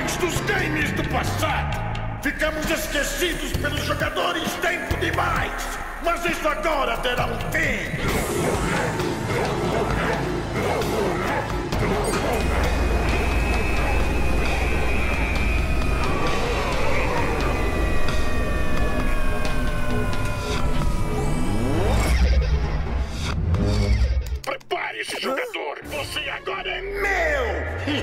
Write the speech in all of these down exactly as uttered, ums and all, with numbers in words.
vilões dos games do passado. Ficamos esquecidos pelos jogadores tempo demais. Mas isso agora terá um fim. Prepare-se, jogador! Você agora é meu!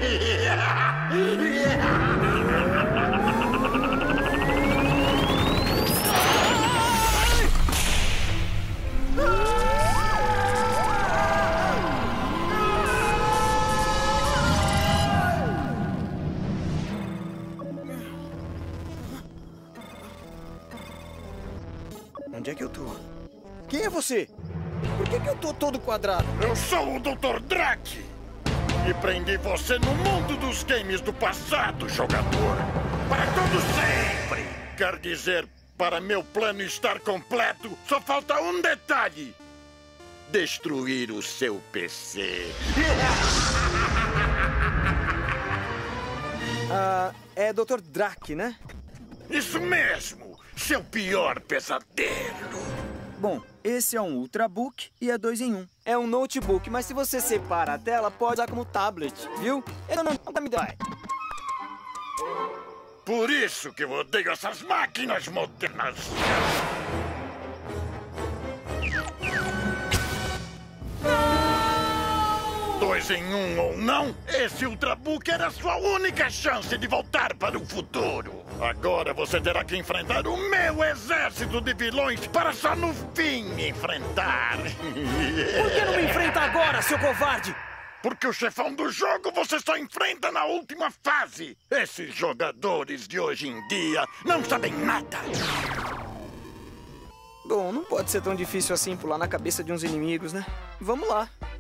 Onde é que eu tô? Quem é você? Por que que eu tô todo quadrado? Eu sou o doutor Drake e prendi você no mundo dos games do passado, jogador. Para todo sempre. Quer dizer, para meu plano estar completo, só falta um detalhe. Destruir o seu P C. Ah, é doutor Drake, né? Isso mesmo. Seu pior pesadelo. Bom, esse é um Ultrabook e é dois em um. É um notebook, mas se você separa a tela, pode usar como tablet, viu? Eu não... não me dói. Por isso que eu odeio essas máquinas modernas. Dois em um ou não, esse Ultrabook era a sua única chance de voltar para o futuro. Agora você terá que enfrentar o meu exército de vilões para só no fim me enfrentar. Por que não me enfrenta agora, seu covarde? Porque o chefão do jogo você só enfrenta na última fase. Esses jogadores de hoje em dia não sabem nada. Bom, não pode ser tão difícil assim pular na cabeça de uns inimigos, né? Vamos lá.